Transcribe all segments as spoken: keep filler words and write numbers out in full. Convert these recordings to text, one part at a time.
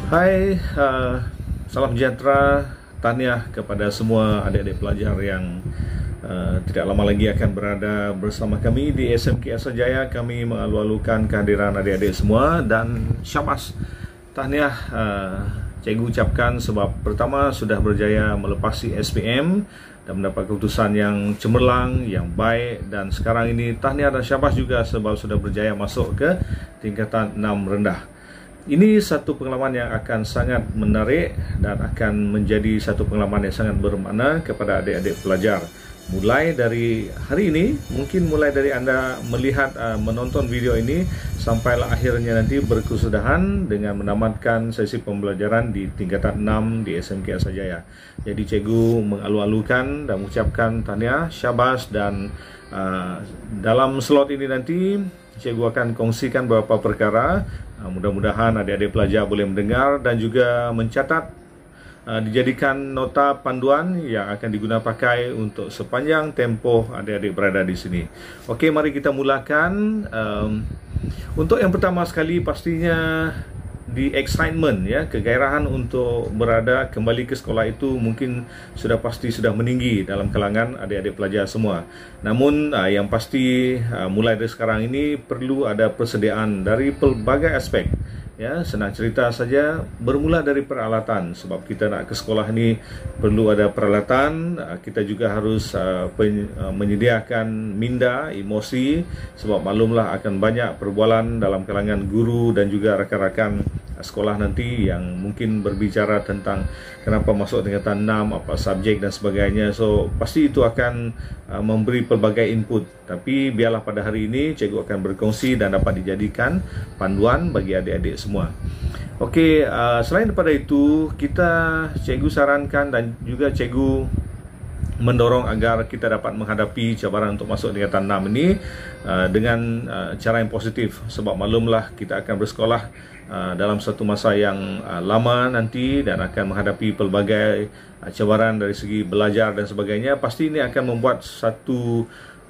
Hai, uh, salam sejahtera, tahniah kepada semua adik-adik pelajar yang uh, tidak lama lagi akan berada bersama kami di S M K Esa Jaya. Kami mengalu-alukan kehadiran adik-adik semua dan syabas, tahniah uh, cikgu ucapkan sebab pertama sudah berjaya melepasi S P M dan mendapat keputusan yang cemerlang, yang baik, dan sekarang ini tahniah dan syabas juga sebab sudah berjaya masuk ke tingkatan enam rendah. Ini satu pengalaman yang akan sangat menarik dan akan menjadi satu pengalaman yang sangat bermakna kepada adik-adik pelajar. Mulai dari hari ini, mungkin mulai dari Anda melihat, uh, menonton video ini, sampailah akhirnya nanti berkesudahan dengan menamatkan sesi pembelajaran di tingkatan enam di S M K Esa Jaya. Jadi cikgu mengalu-alukan dan mengucapkan tahniah, syabas, dan uh, dalam slot ini nanti cikgu akan kongsikan beberapa perkara. Uh, mudah-mudahan adik-adik pelajar boleh mendengar dan juga mencatat, uh, dijadikan nota panduan yang akan digunakan pakai untuk sepanjang tempoh adik-adik berada di sini. Okey, mari kita mulakan. Um, untuk yang pertama sekali pastinya di excitement, ya, kegairahan untuk berada kembali ke sekolah itu mungkin sudah pasti sudah meninggi dalam kalangan adik-adik pelajar semua. Namun uh, yang pasti uh, mulai dari sekarang ini perlu ada persediaan dari pelbagai aspek. Ya, senang cerita saja bermula dari peralatan, sebab kita nak ke sekolah ni perlu ada peralatan. Kita juga harus uh, pen, uh, menyediakan minda, emosi, sebab maklumlah akan banyak perbualan dalam kalangan guru dan juga rakan-rakan sekolah nanti yang mungkin berbicara tentang kenapa masuk tingkatan enam, apa subjek dan sebagainya. So pasti itu akan uh, memberi pelbagai input. Tapi biarlah pada hari ini cikgu akan berkongsi dan dapat dijadikan panduan bagi adik-adik semua. Okey, uh, selain daripada itu, kita cikgu sarankan dan juga cikgu mendorong agar kita dapat menghadapi cabaran untuk masuk tingkatan enam ini uh, dengan uh, cara yang positif, sebab maklumlah kita akan bersekolah uh, dalam satu masa yang uh, lama nanti dan akan menghadapi pelbagai uh, cabaran dari segi belajar dan sebagainya. Pasti ini akan membuat satu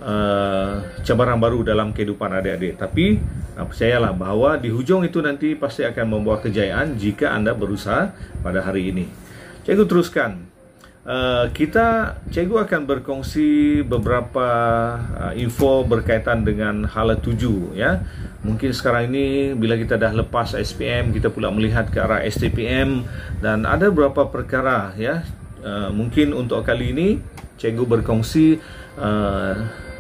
uh, cabaran baru dalam kehidupan adik-adik. Tapi uh, percayalah bahawa di hujung itu nanti pasti akan membawa kejayaan jika anda berusaha pada hari ini. Cikgu teruskan. Uh, kita, cikgu akan berkongsi beberapa uh, info berkaitan dengan hala tuju, ya. Mungkin sekarang ini bila kita dah lepas S P M, kita pula melihat ke arah S T P M dan ada beberapa perkara, ya. Uh, mungkin untuk kali ini cikgu berkongsi uh,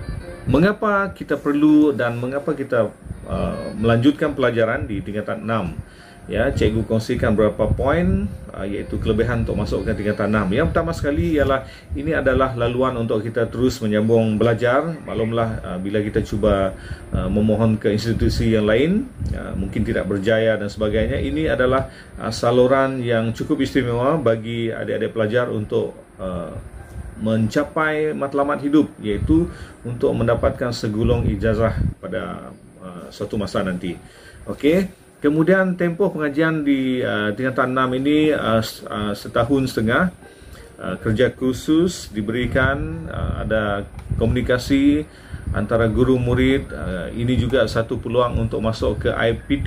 mengapa kita perlu dan mengapa kita uh, melanjutkan pelajaran di tingkatan enam. Ya, cikgu kongsikan beberapa poin, uh, iaitu kelebihan untuk masuk ke tingkatan enam. Yang pertama sekali ialah ini adalah laluan untuk kita terus menyambung belajar. Maklumlah uh, bila kita cuba uh, memohon ke institusi yang lain, uh, mungkin tidak berjaya dan sebagainya. Ini adalah uh, saluran yang cukup istimewa bagi adik-adik pelajar untuk uh, mencapai matlamat hidup, iaitu untuk mendapatkan segulung ijazah pada uh, suatu masa nanti. Okey. Kemudian tempoh pengajian di uh, tingkatan enam ini uh, uh, setahun setengah. Uh, kerja khusus diberikan, uh, ada komunikasi antara guru murid. Uh, ini juga satu peluang untuk masuk ke I P T.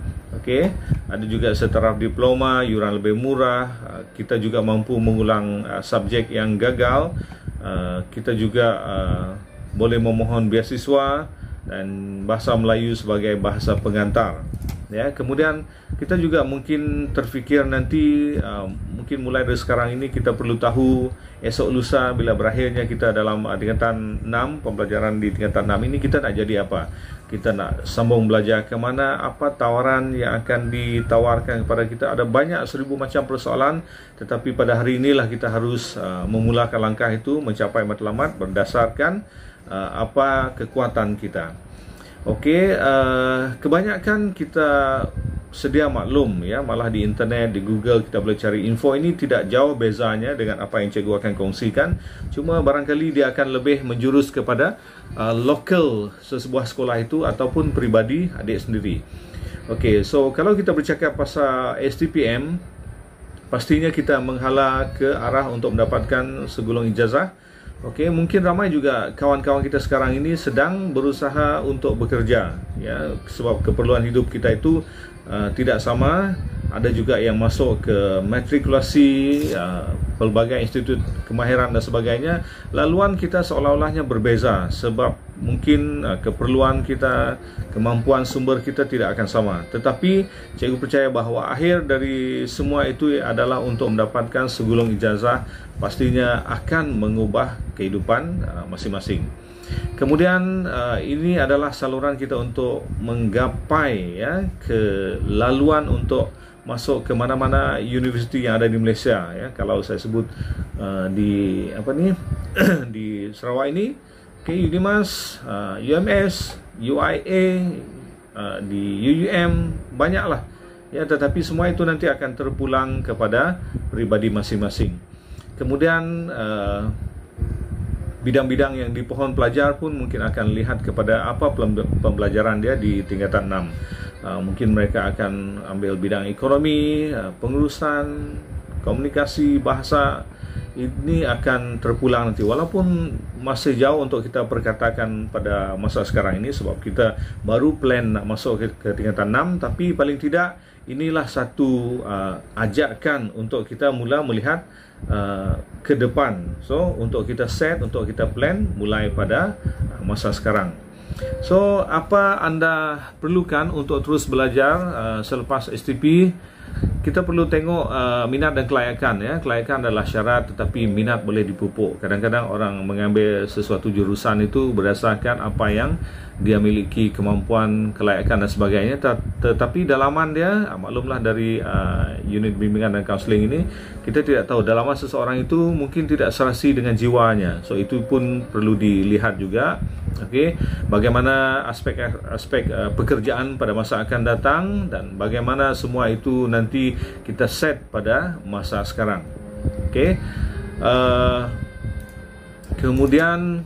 Okey, ada juga setaraf diploma, yuran lebih murah. Uh, kita juga mampu mengulang uh, subjek yang gagal. Uh, kita juga uh, boleh memohon beasiswa dan bahasa Melayu sebagai bahasa pengantar. Ya, kemudian kita juga mungkin terfikir nanti uh, mungkin mulai dari sekarang ini kita perlu tahu esok lusa bila berakhirnya kita dalam uh, tingkatan enam, pembelajaran di tingkatan enam ini kita nak jadi apa? Kita nak sambung belajar ke mana? Apa tawaran yang akan ditawarkan kepada kita? Ada banyak seribu macam persoalan, tetapi pada hari inilah kita harus uh, memulakan langkah itu mencapai matlamat berdasarkan uh, apa kekuatan kita. Okey, uh, kebanyakan kita sedia maklum, ya, malah di internet, di Google kita boleh cari info. Ini tidak jauh bezanya dengan apa yang cikgu akan kongsikan. Cuma barangkali dia akan lebih menjurus kepada uh, lokal sesebuah sekolah itu ataupun peribadi adik sendiri. Okey, so kalau kita bercakap pasal S T P M, pastinya kita menghala ke arah untuk mendapatkan segulung ijazah. Okey, mungkin ramai juga kawan-kawan kita sekarang ini sedang berusaha untuk bekerja, ya, sebab keperluan hidup kita itu uh, tidak sama. ada juga yang masuk ke matrikulasi, uh, pelbagai institut kemahiran dan sebagainya. Laluan kita seolah-olahnya berbeza sebab mungkin uh, keperluan kita, kemampuan sumber kita tidak akan sama. Tetapi cikgu percaya bahawa akhir dari semua itu adalah untuk mendapatkan segulung ijazah, pastinya akan mengubah kehidupan uh, masing-masing. Kemudian uh, ini adalah saluran kita untuk menggapai ya ke laluan untuk masuk ke mana-mana universiti yang ada di Malaysia ya. Kalau saya sebut uh, di apa ni di Sarawak ini, okay, UNIMAS, uh, U M S, U I A, uh, di U U M, banyaklah ya, tetapi semua itu nanti akan terpulang kepada pribadi masing-masing. Kemudian uh, bidang-bidang yang dipohon pelajar pun mungkin akan lihat kepada apa pembelajaran dia di tingkatan enam. Uh, mungkin mereka akan ambil bidang ekonomi, uh, pengurusan, komunikasi, bahasa. Ini akan terpulang nanti, walaupun masih jauh untuk kita perkatakan pada masa sekarang ini sebab kita baru plan nak masuk ke, ke tingkatan enam, tapi paling tidak inilah satu uh, ajakan untuk kita mula melihat uh, ke depan. So untuk kita set, untuk kita plan mulai pada uh, masa sekarang. So apa anda perlukan untuk terus belajar uh, selepas S T P? Kita perlu tengok uh, minat dan kelayakan ya. Kelayakan adalah syarat, tetapi minat boleh dipupuk. Kadang-kadang orang mengambil sesuatu jurusan itu berdasarkan apa yang dia miliki, kemampuan, kelayakan dan sebagainya. Tetapi dalaman dia, maklumlah dari uh, unit bimbingan dan kaunseling ini, kita tidak tahu dalaman seseorang itu mungkin tidak serasi dengan jiwanya. So itu pun perlu dilihat juga. Okey, bagaimana aspek-aspek uh, pekerjaan pada masa akan datang dan bagaimana semua itu nanti kita set pada masa sekarang. Okey, uh, kemudian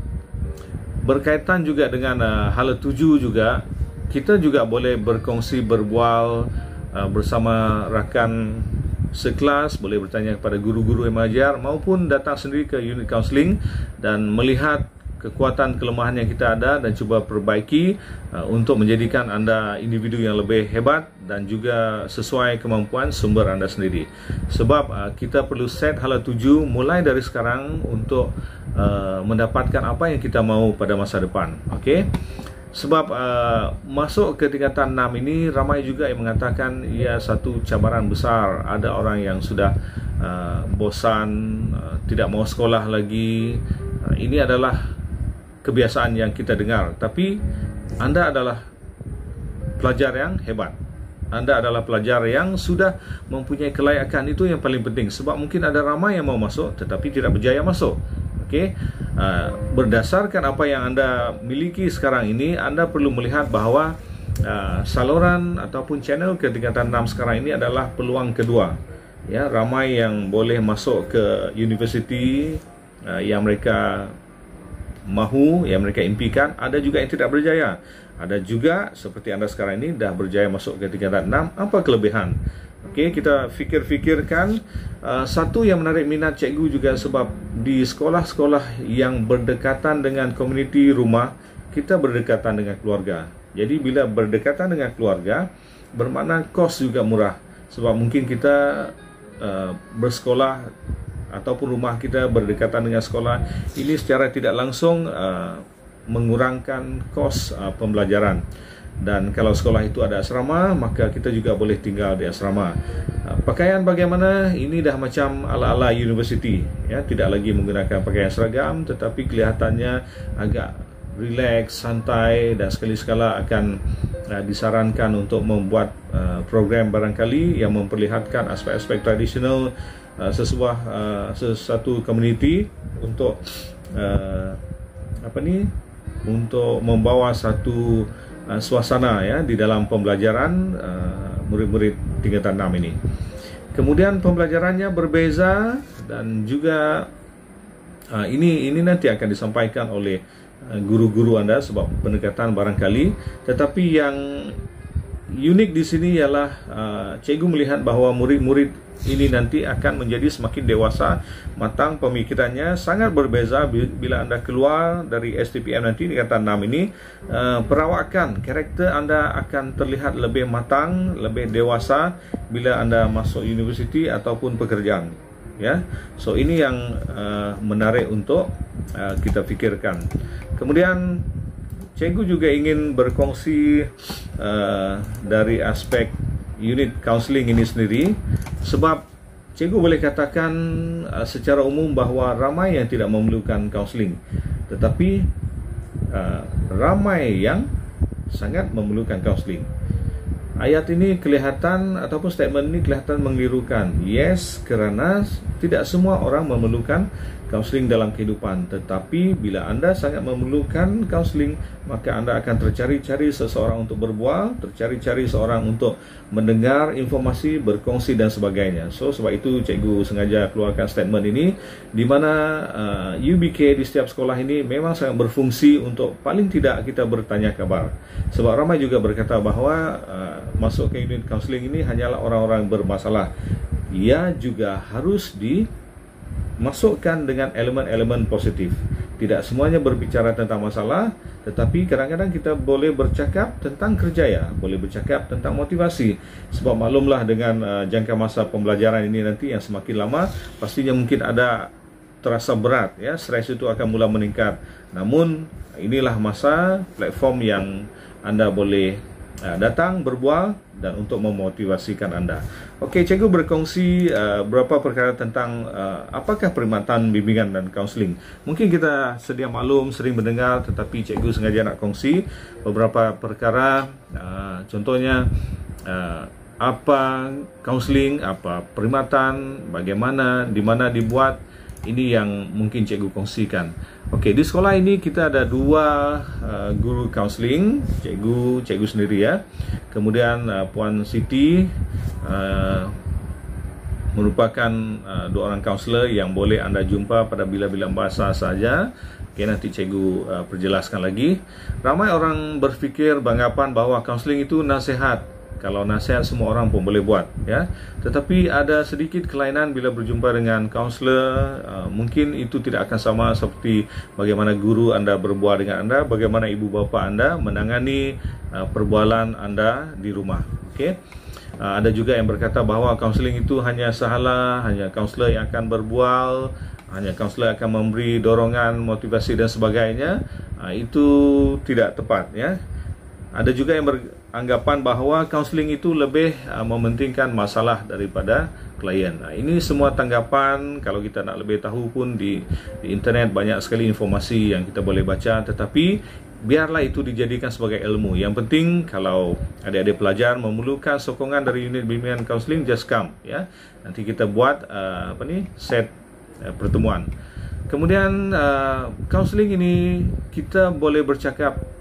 berkaitan juga dengan uh, hala tuju juga, kita juga boleh berkongsi, berbual uh, bersama rakan sekelas, boleh bertanya kepada guru-guru yang mengajar maupun datang sendiri ke unit kaunseling dan melihat kekuatan kelemahan yang kita ada dan cuba perbaiki uh, untuk menjadikan anda individu yang lebih hebat dan juga sesuai kemampuan sumber anda sendiri. Sebab uh, kita perlu set hala tuju mulai dari sekarang untuk uh, mendapatkan apa yang kita mahu pada masa depan. Okey. Sebab uh, masuk ke tingkatan enam ini ramai juga yang mengatakan ia satu cabaran besar. Ada orang yang sudah uh, bosan, uh, tidak mau sekolah lagi. Uh, ini adalah kebiasaan yang kita dengar, tapi anda adalah pelajar yang hebat. Anda adalah pelajar yang sudah mempunyai kelayakan, itu yang paling penting. Sebab mungkin ada ramai yang mau masuk tetapi tidak berjaya masuk. Okey, uh, berdasarkan apa yang anda miliki sekarang ini, anda perlu melihat bahawa uh, saluran ataupun channel ke tingkatan enam sekarang ini adalah peluang kedua. Ya, ramai yang boleh masuk ke universiti uh, yang mereka mahu, yang mereka impikan. Ada juga yang tidak berjaya. Ada juga seperti anda sekarang ini dah berjaya masuk ke tingkatan enam. Apa kelebihan? Okey, kita fikir-fikirkan. uh, Satu yang menarik minat cikgu juga sebab di sekolah-sekolah yang berdekatan dengan komuniti rumah, kita berdekatan dengan keluarga. Jadi bila berdekatan dengan keluarga, bermakna kos juga murah. Sebab mungkin kita uh, bersekolah ataupun rumah kita berdekatan dengan sekolah, ini secara tidak langsung uh, mengurangkan kos uh, pembelajaran. Dan kalau sekolah itu ada asrama, maka kita juga boleh tinggal di asrama. uh, Pakaian bagaimana? Ini dah macam ala-ala universiti ya, tidak lagi menggunakan pakaian seragam, tetapi kelihatannya agak relax, santai, dan sekali-sekala akan uh, disarankan untuk membuat uh, program barangkali yang memperlihatkan aspek-aspek tradisional Uh, sesebuah uh, sesuatu komuniti untuk uh, apa ni untuk membawa satu uh, suasana ya di dalam pembelajaran uh, murid-murid tingkatan enam ini. Kemudian pembelajarannya berbeza dan juga uh, ini ini nanti akan disampaikan oleh uh, guru-guru anda sebab pendekatan barangkali, tetapi yang unik di sini ialah uh, cikgu melihat bahawa murid-murid ini nanti akan menjadi semakin dewasa, matang pemikirannya, sangat berbeza bila anda keluar dari S T P M nanti di kata enam ini. uh, perawakan karakter anda akan terlihat lebih matang, lebih dewasa bila anda masuk universiti ataupun pekerjaan, ya. So ini yang uh, menarik untuk uh, kita fikirkan. Kemudian cikgu juga ingin berkongsi uh, dari aspek unit counseling ini sendiri, sebab cikgu boleh katakan uh, secara umum bahawa ramai yang tidak memerlukan counseling, tetapi uh, ramai yang sangat memerlukan counseling. Ayat ini kelihatan ataupun statement ini kelihatan mengelirukan. Yes, kerana tidak semua orang memerlukan counseling dalam kehidupan, tetapi bila anda sangat memerlukan counseling, maka anda akan tercari-cari seseorang untuk berbual, tercari-cari seorang untuk mendengar informasi, berkongsi dan sebagainya. So sebab itu cikgu sengaja keluarkan statement ini, di mana uh, U B K di setiap sekolah ini memang sangat berfungsi untuk paling tidak kita bertanya kabar. Sebab ramai juga berkata bahawa uh, masuk ke unit counseling ini hanyalah orang-orang bermasalah. Ia juga harus di masukkan dengan elemen-elemen positif. Tidak semuanya berbicara tentang masalah, tetapi kadang-kadang kita boleh bercakap tentang kerjaya, boleh bercakap tentang motivasi. Sebab maklumlah dengan uh, jangka masa pembelajaran ini nanti yang semakin lama, pastinya mungkin ada terasa berat, ya, stres itu akan mula meningkat. Namun inilah masa platform yang anda boleh uh, datang berbual dan untuk memotivasikan anda. Okey, cikgu berkongsi uh, beberapa perkara tentang uh, apakah perkhidmatan bimbingan dan kaunseling. Mungkin kita sedia maklum, sering mendengar, tetapi cikgu sengaja nak kongsi beberapa perkara. Uh, contohnya uh, apa kaunseling, apa perkhidmatan, bagaimana, di mana dibuat. Ini yang mungkin cikgu kongsikan. Okey, di sekolah ini kita ada dua uh, guru kaunseling, cikgu cikgu sendiri, ya. Kemudian uh, Puan Siti uh, merupakan uh, dua orang kaunselor yang boleh anda jumpa pada bila-bila masa saja. Okey, nanti cikgu uh, perjelaskan lagi. Ramai orang berfikir beranggapan bahawa kaunseling itu nasihat. Kalau nasihat semua orang pun boleh buat, ya. Tetapi ada sedikit kelainan bila berjumpa dengan kaunselor. Uh, mungkin itu tidak akan sama seperti bagaimana guru anda berbual dengan anda, bagaimana ibu bapa anda menangani uh, perbualan anda di rumah. Okey. Uh, ada juga yang berkata bahawa kaunseling itu hanya sahalah, hanya kaunselor yang akan berbual, hanya kaunselor akan memberi dorongan, motivasi dan sebagainya. Uh, itu tidak tepat, ya. Ada juga yang beranggapan bahawa kaunseling itu lebih uh, mementingkan masalah daripada klien. Nah, ini semua tanggapan. Kalau kita nak lebih tahu pun di, di internet banyak sekali informasi yang kita boleh baca. Tetapi biarlah itu dijadikan sebagai ilmu. Yang penting kalau adik-adik pelajar memerlukan sokongan dari unit bimbingan kaunseling, just come, ya. Nanti kita buat uh, apa ni set uh, pertemuan. Kemudian kaunseling uh, ini kita boleh bercakap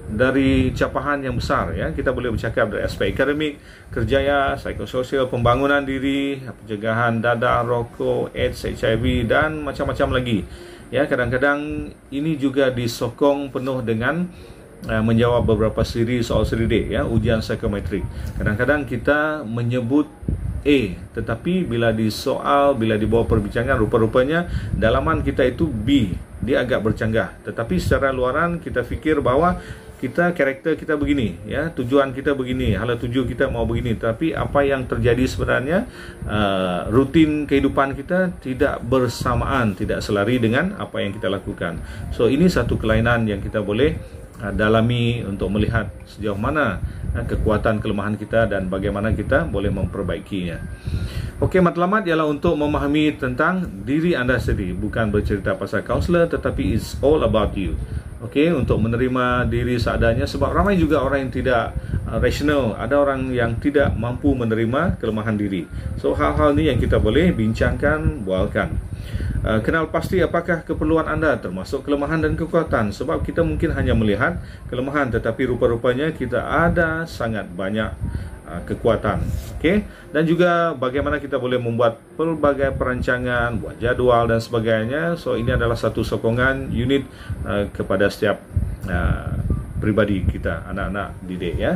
dari capahan yang besar, ya. Kita boleh bercakap dari aspek akademik, kerjaya, psikososial, pembangunan diri, pencegahan dadah, rokok, AIDS, H I V dan macam-macam lagi. Ya, kadang-kadang ini juga disokong penuh dengan uh, menjawab beberapa siri soal seridik, ya, ujian psikometrik. Kadang-kadang kita menyebut A, tetapi bila disoal, bila dibawa perbincangan, rupa-rupanya dalaman kita itu B. Dia agak bercanggah. Tetapi secara luaran kita fikir bahawa kita karakter kita begini, ya, tujuan kita begini, hala tuju kita mau begini, tapi apa yang terjadi sebenarnya uh, rutin kehidupan kita tidak bersamaan, tidak selari dengan apa yang kita lakukan. So ini satu kelainan yang kita boleh uh, dalami untuk melihat sejauh mana uh, kekuatan kelemahan kita dan bagaimana kita boleh memperbaikinya. Okey, matlamat ialah untuk memahami tentang diri anda sendiri, bukan bercerita pasal kaunselor, tetapi it's all about you. Okey, untuk menerima diri seadanya, sebab ramai juga orang yang tidak uh, rasional, ada orang yang tidak mampu menerima kelemahan diri. So hal-hal ni yang kita boleh bincangkan, bualkan. Uh, kenal pasti apakah keperluan anda termasuk kelemahan dan kekuatan, sebab kita mungkin hanya melihat kelemahan, tetapi rupa-rupanya kita ada sangat banyak uh, kekuatan. Okey, dan juga bagaimana kita boleh membuat pelbagai perancangan, buat jadual dan sebagainya. So ini adalah satu sokongan unit uh, kepada setiap uh, pribadi kita, anak-anak didik, ya.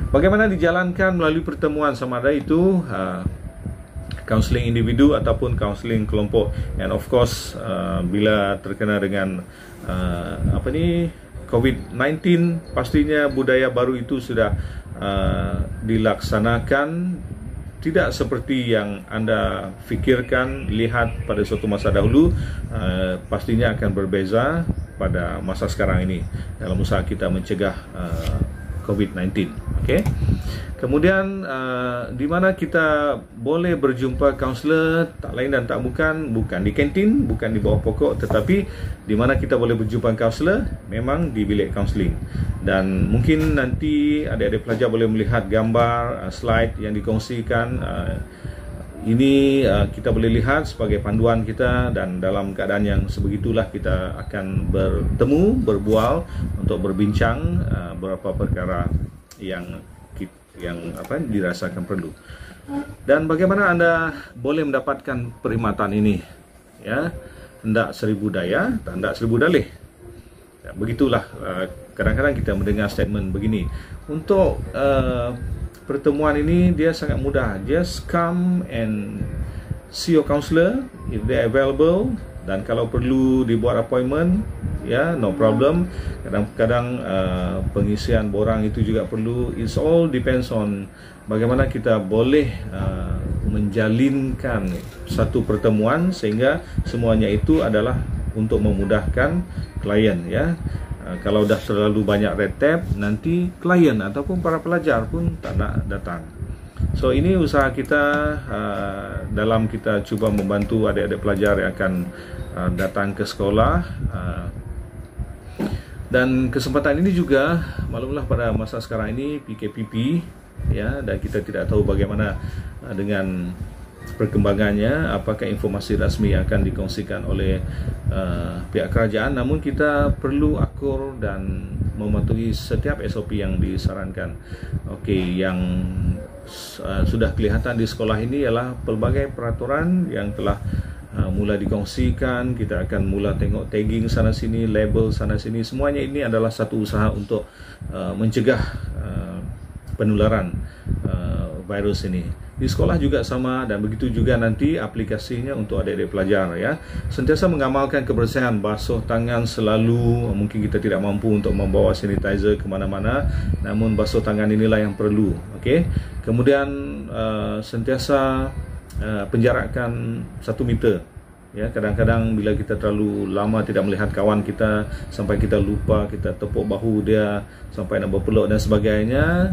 Bagaimana dijalankan melalui pertemuan sama ada itu uh, counseling individu ataupun counseling kelompok, and of course uh, bila terkena dengan uh, apa ni COVID sembilan belas, pastinya budaya baru itu sudah uh, dilaksanakan tidak seperti yang anda fikirkan, lihat pada suatu masa dahulu. Uh, pastinya akan berbeza pada masa sekarang ini dalam usaha kita mencegah uh, COVID sembilan belas. Okay. Kemudian uh, di mana kita boleh berjumpa kaunselor, tak lain dan tak bukan bukan di kantin, bukan di bawah pokok, tetapi di mana kita boleh berjumpa kaunselor memang di bilik kaunseling. Dan mungkin nanti adik-adik pelajar boleh melihat gambar uh, slide yang dikongsikan. Uh, ini uh, kita boleh lihat sebagai panduan kita, dan dalam keadaan yang sebegitulah kita akan bertemu, berbual untuk berbincang uh, beberapa perkara yang yang apa dirasakan perlu. Dan bagaimana anda boleh mendapatkan perkhidmatan ini, ya, hendak seribu daya, tak hendak seribu dalih. Ya, begitulah kadang-kadang uh, kita mendengar statement begini. Untuk uh, pertemuan ini dia sangat mudah, just come and see your counselor if they are available, dan kalau perlu dibuat appointment, ya, no problem. Kadang-kadang uh, pengisian borang itu juga perlu. It's all depends on bagaimana kita boleh uh, menjalinkan satu pertemuan sehingga semuanya itu adalah untuk memudahkan klien, ya. Uh, kalau dah terlalu banyak red tape, nanti klien ataupun para pelajar pun tak nak datang. So ini usaha kita uh, dalam kita cuba membantu adik-adik pelajar yang akan uh, datang ke sekolah. Uh, dan kesempatan ini juga, maklumlah pada masa sekarang ini P K P P, ya, dan kita tidak tahu bagaimana uh, dengan perkembangannya, apakah informasi rasmi yang akan dikongsikan oleh uh, pihak kerajaan. Namun kita perlu akur dan mematuhi setiap S O P yang disarankan. Okey, yang uh, sudah kelihatan di sekolah ini ialah pelbagai peraturan yang telah uh, mula dikongsikan. Kita akan mula tengok tagging sana sini, label sana sini. Semuanya ini adalah satu usaha untuk uh, mencegah uh, penularan uh, virus ini. Di sekolah juga sama, dan begitu juga nanti aplikasinya untuk adik-adik pelajar, ya. Sentiasa mengamalkan kebersihan, basuh tangan selalu. Mungkin kita tidak mampu untuk membawa sanitizer ke mana-mana, namun basuh tangan inilah yang perlu. Okey. Kemudian uh, sentiasa uh, penjarakan satu meter. Ya, kadang-kadang bila kita terlalu lama tidak melihat kawan kita sampai kita lupa, kita tepuk bahu dia sampai nak berpeluk dan sebagainya.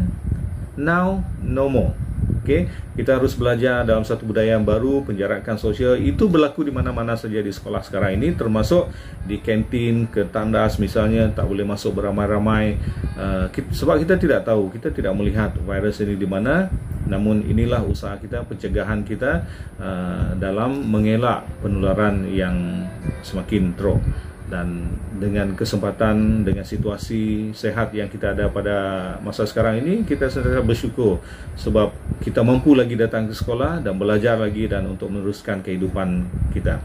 Now no more. Okey, kita harus belajar dalam satu budaya yang baru, penjarakan sosial. Itu berlaku di mana-mana saja di sekolah sekarang ini, termasuk di kantin, ke tandas misalnya, tak boleh masuk beramai-ramai. Uh, kita, sebab kita tidak tahu, kita tidak melihat virus ini di mana. Namun inilah usaha kita, pencegahan kita uh, dalam mengelak penularan yang semakin teruk. Dan dengan kesempatan, dengan situasi sehat yang kita ada pada masa sekarang ini, kita sentiasa bersyukur sebab kita mampu lagi datang ke sekolah dan belajar lagi dan untuk meneruskan kehidupan kita.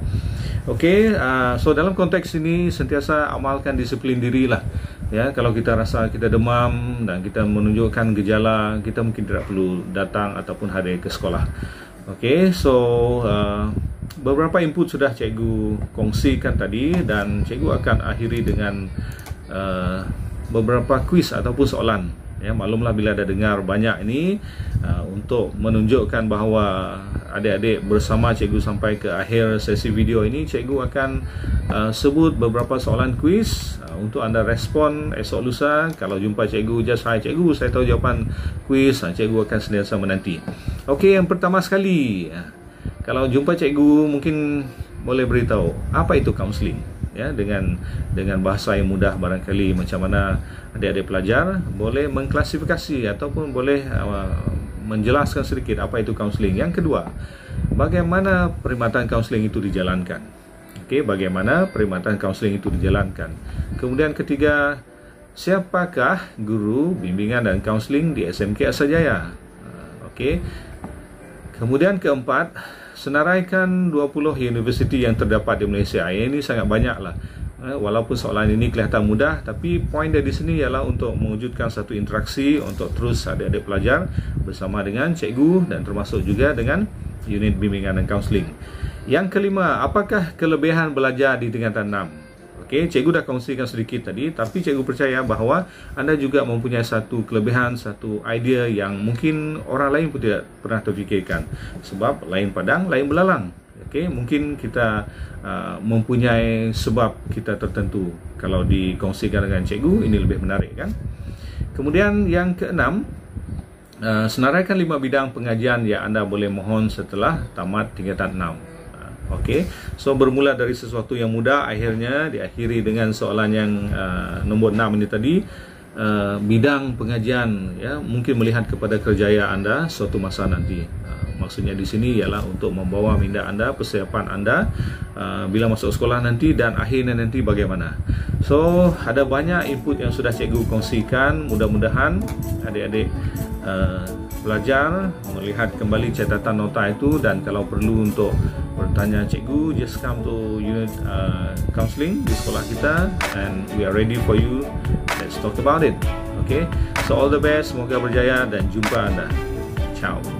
Okey, uh, so dalam konteks ini sentiasa amalkan disiplin diri lah. Ya, kalau kita rasa kita demam dan kita menunjukkan gejala, kita mungkin tidak perlu datang ataupun hadir ke sekolah. Okey, so uh, beberapa input sudah cikgu kongsikan tadi, dan cikgu akan akhiri dengan uh, beberapa kuis ataupun soalan. Ya, maklumlah bila ada dengar banyak ini, uh, untuk menunjukkan bahawa adik-adik bersama cikgu sampai ke akhir sesi video ini, cikgu akan uh, sebut beberapa soalan kuis uh, untuk anda respon esok lusa. Kalau jumpa cikgu, just hi cikgu, saya tahu jawapan kuis, uh, cikgu akan sentiasa menanti. Okey, yang pertama sekali, uh, kalau jumpa cikgu mungkin boleh beritahu apa itu kaunseling, ya, dengan dengan bahasa yang mudah barangkali, macam mana adik-adik pelajar boleh mengklasifikasi ataupun boleh uh, menjelaskan sedikit apa itu kaunseling. Yang kedua, bagaimana perkhidmatan kaunseling itu dijalankan. Okey, bagaimana perkhidmatan kaunseling itu dijalankan. Kemudian ketiga, siapakah guru bimbingan dan kaunseling di S M K Asajaya. uh, Okey. Kemudian keempat, senaraikan dua puluh universiti yang terdapat di Malaysia. Ini sangat banyaklah. Walaupun soalan ini kelihatan mudah, tapi poin dari sini ialah untuk mewujudkan satu interaksi untuk terus adik-adik pelajar bersama dengan cikgu dan termasuk juga dengan unit bimbingan dan kaunseling. Yang kelima, apakah kelebihan belajar di tingkatan enam? Okey, cikgu dah kongsikan sedikit tadi, tapi cikgu percaya bahawa anda juga mempunyai satu kelebihan, satu idea yang mungkin orang lain pun tidak pernah terfikirkan. Sebab lain padang, lain belalang. Okey, mungkin kita uh, mempunyai sebab kita tertentu. Kalau dikongsikan dengan cikgu, ini lebih menarik, kan? Kemudian yang keenam, uh, senaraikan lima bidang pengajian yang anda boleh mohon setelah tamat tingkatan enam. Uh, Okey, so bermula dari sesuatu yang mudah, akhirnya diakhiri dengan soalan yang uh, nombor enam ini tadi. Uh, bidang pengajian, ya, mungkin melihat kepada kerjaya anda suatu masa nanti. Uh, maksudnya di sini ialah untuk membawa minda anda, persiapan anda uh, bila masuk sekolah nanti dan akhirnya nanti bagaimana. So ada banyak input yang sudah cikgu kongsikan. Mudah-mudahan adik-adik uh, belajar melihat kembali catatan nota itu, dan kalau perlu untuk bertanya cikgu, just come to unit uh, counseling di sekolah kita and we are ready for you. Let's talk about it. Okay, so all the best, semoga berjaya dan jumpa anda. Ciao.